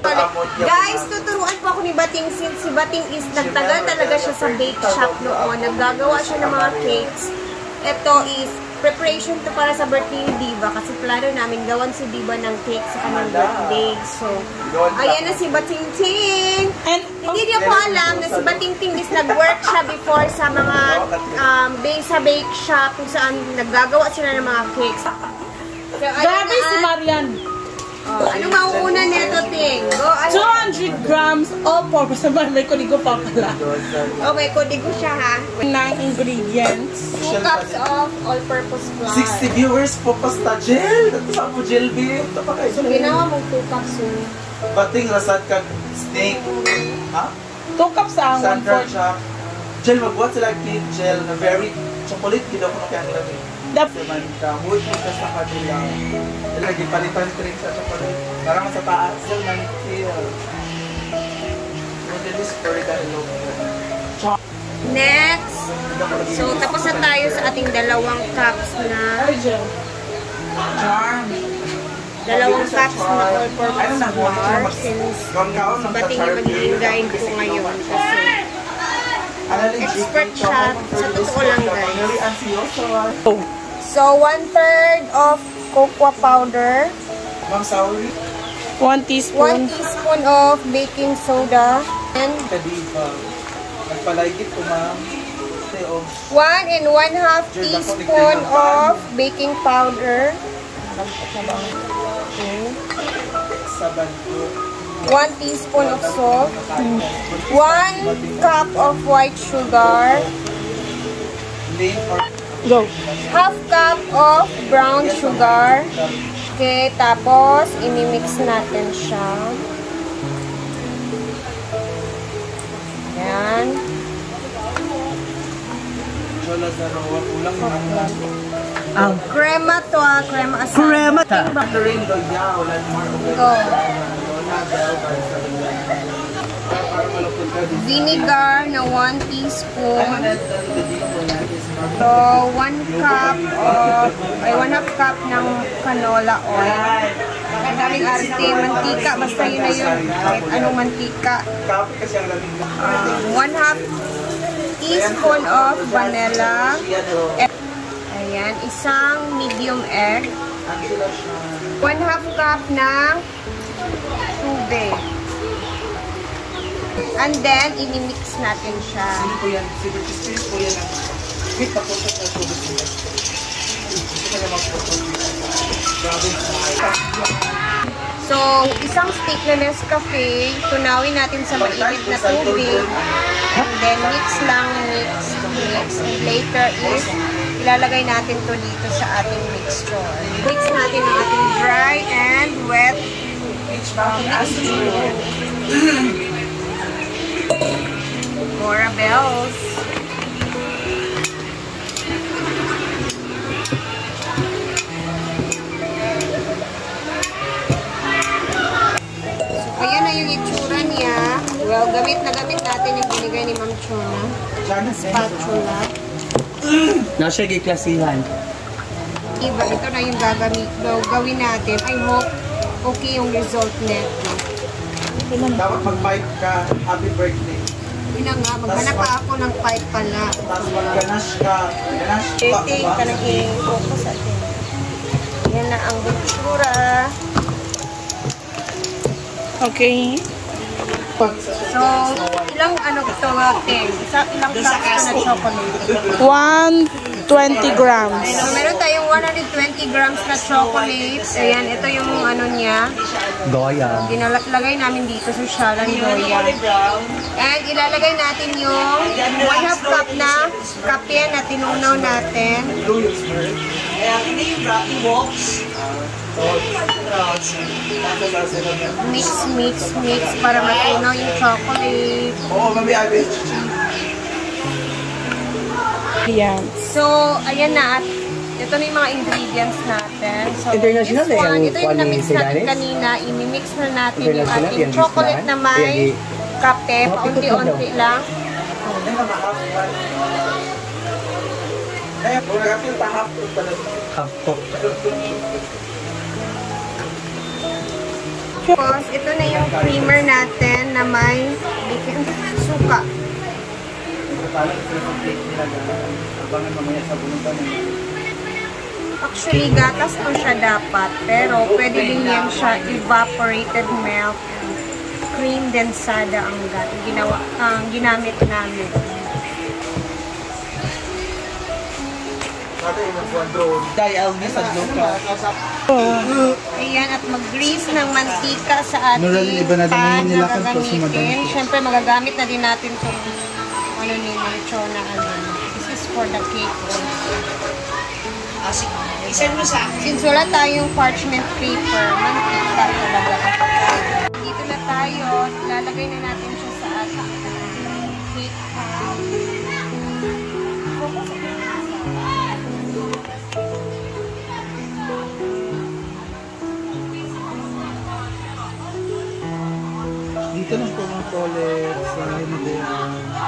Guys, tuturuan po ako ni Bating since si Bating is nagtagal talaga siya sa bake shop noon. Naggagawa siya ng mga cakes. Ito is preparation to para sa birthday ni Diva kasi plano namin gawan si Diva ng cake sa kanyang birthday. So, ayan na si Bating Ting. And hindi niyo po alam na si Bating Ting is nag-work siya before sa mga sa bake shop kung saan naggagawa sila ng mga cakes. So, grabe si Marian. Ano mauuna nito, Ting? Go, 200 grams all-purpose. May kodigo pa pala. Oh, may kodigo siya, ha? Ng ingredients. 2 cups of all-purpose flour. 60 viewers po pasta gel. Ito sa po gel beef. Ito pa kayo. So, ginawa mong 2 cups yun. Bating rasad kag steak. Ha? 2 cups ang 1/4. Gel, magbuhat sila cake gel na very chocolate. Hindi ako kaya nila. Seman ka, huwag mo ka sa kanila. Lagi palitan ko rin sa chocolate. Parang sa taas, yung manikil. Modelis for the hello. Next. So, tapos na tayo sa ating 2 cups na Charm. 2 cups na all-purpose flour since si Bating yung magiging guide ko ngayon kasi expert siya sa totoo lang, guys. So, 1/3 of cocoa powder. Ma'am, sorry. 1 teaspoon. 1 teaspoon of baking soda. And Kadiva. Nagpalaygit ko, ma'am. 1 and 1/2 teaspoon of baking powder. Saban ko. 1 teaspoon of salt. 1 cup of white sugar. Go. 1/2 cup of brown sugar. Okay, tapos imimix natin siya. Ayan. Crema to, crema asada. Crema ta. Go. Vinegar na 1 teaspoon. So, 1 cup of, ay 1/2 cup ng canola oil. Ang daming arte, mantika, basta yun na yun. Kahit anong mantika. 1/2 teaspoon of vanilla. Ayan, isang medium egg. 1/2 cup ng tubig. And then, inimix natin siya. So, isang stick na Nescafe, tunawin natin sa mainit na tubig. And then, mix lang, mix. And later is, ilalagay natin to dito sa ating mixture. Mix natin ang ating dry and wet mixture. Cora Bells. So, kaya na yung itsura niya. Well, gamit natin yung binigay ni Ma'am Chona. Spatula. Nasa giklasihan. Iba, ito na yung gawin natin. I hope okay yung result neto. Dapat mag-pipe ka. Happy birthday. Yun nga, maghanap pa ako ng pipe pala. Tapos mag-ganache ka. Ganache pa. Dating ka nang i-focus atin. Yan na ang itsura. Okay. So, ilang ano ito natin? Ilang cups na chocolate? 120 grams. So, meron tayong 120 grams na chocolate. Ayan, ito yung ano niya. Goya. Ginalagay namin dito sa Shalan Goya. And ilalagay natin yung 1/2 cup na kape na tinunaw natin. Mix, mix, mix para matunaw yung chocolate. Oo, mami, average. Yan. So, ayan na. At ito na yung mga ingredients natin. So, International this one, yung ito yung na-mix natin Siganes? kanina. I-mix na natin yung International, ating yan, chocolate na may yan, kape. Paunti-unti lang. Kaya, kung nag-apil pa half pala. Half cup. Tapos, ito na yung creamer natin na may baking suka. Abangan mamaya sa bunutan. Actually, gatas to siya dapat. Pero, pwede din yan siya evaporated milk and cream densada ang ginamit namin. Ayan, at mag-grease ng mantika sa ating pan na gagamitin. Siyempre, magagamit na din natin itong ano ni Chona. This is for the cake. Since wala tayong parchment paper, mantika talaga. Dito na tayo, lalagay na natin siya sa ating cake pan. Dito lang po mga toilet sa Himalaya.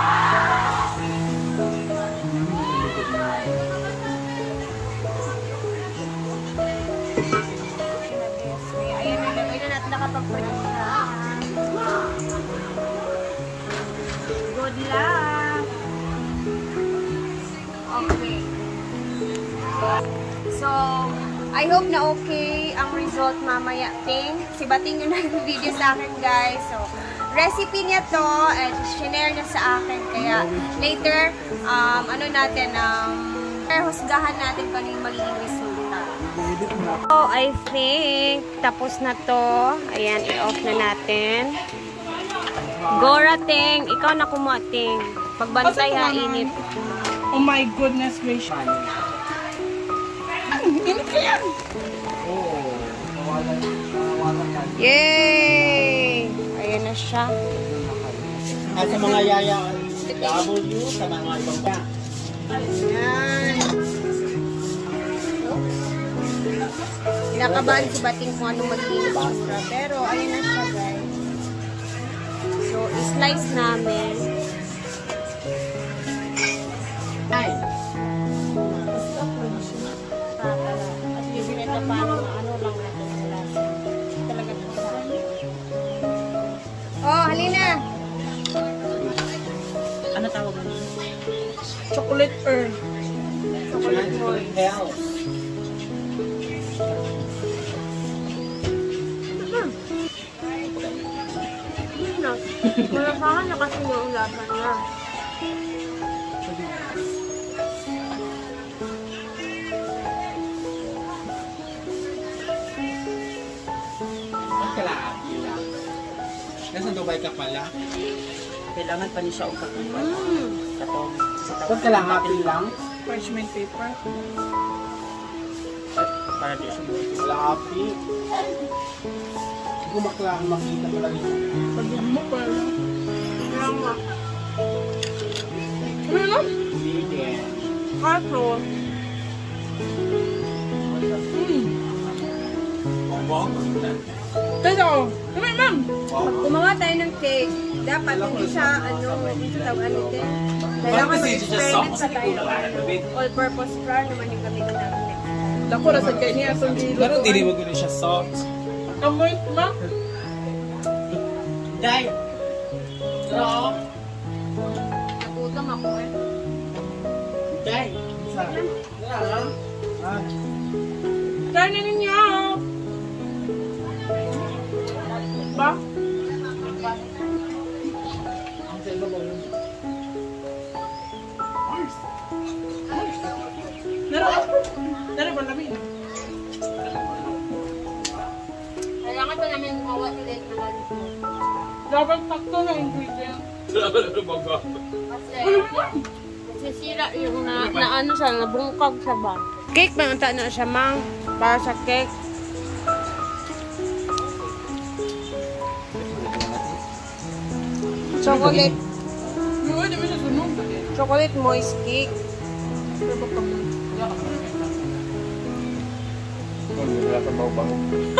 Ayan, nilagay na natin nakapag-print na. Good luck! Okay. So, I hope na okay ang result mamaya. Si Bating yung nag-video sa akin, guys. So, recipe niya to and shinare niya sa akin. Kaya, later, husgahan natin kung ano yung magiging resulta. So, I think, tapos na to. Ayan, i-off na natin. Gora, Ting. Ikaw na kumuha, Ting. Pagbantay ha, init. Oh my goodness gracious. Init ka yan! Yay! Ayan na siya. At sa mga yaya W, sa mga ibang ba. Ayan. Kinakabahan si Bating kung anong magiging itsura. Pero, ayan na siya, guys. So, i-slice namin. Ay! At bibili na paano na ano lang natin sa lasa. Talaga ito sa akin. Oh, halina! Ano tawag mo? Chocolate earth. Chocolate roll. Hell. Malasahan na kasi yung lasa niya. Ang kalahati lang. Nasa Dubai ka pala? Kailangan pa niya siya ang kakupal. Katong Huwag kalahati lang. Parchment paper. para di siya mo. Kalahati. Hindi ko makita ko lang ito. Pag mo pa lang. Kaya nga. Ano lang? Hindi din. Kaso. Kaya, ano ma'am? Pag gumawa tayo ng cake, dapat hindi siya, kailangan mag-experiment pa tayo. All-purpose flour naman yung gamitin natin next time. Dako, rasad kayo niya. Pero hindi mo gano'n siya soft. Kamoy, ma? Day! Hello? Nagutom ako eh. Day! Wala. Kaya na ninyo! Ba? Nara ba namin? Kailangan pa namin gumawa ulit na ganito. Dapat sakto na ingredient. Kasi sisira yung na ano siya, nabungkag siya ba? Cake ba ang na siya, mang? Para sa cake. Chocolate. Yung ano siya sunog. Chocolate moist cake. Wala sa bawbang.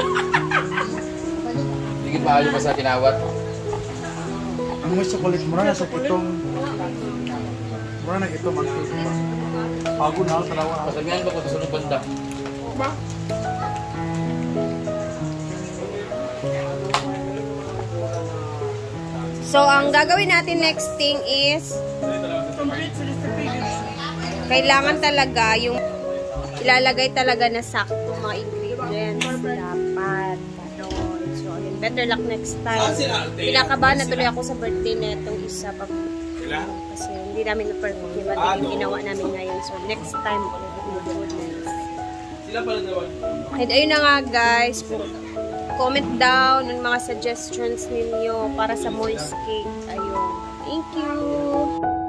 Hindi maayo pa sa kinawat. Ang may chocolate mo na sa kitong. Mura na ito mag-cake pa. Bago na, talawa. Pasabihan ba ko sa sunod banda? Ba? So, ang gagawin natin next thing is kailangan talaga yung ilalagay talaga na sakto mga ingredients. Dapat. So, again, better luck next time. Pinakabahan na tuloy ako sa birthday na itong isa pa. Kasi hindi namin na-perfect yung yung ginawa namin ngayon. So, next time ulit. And ayun na nga guys. Comment down ng mga suggestions ninyo para sa moist cake. Ayun. Thank you!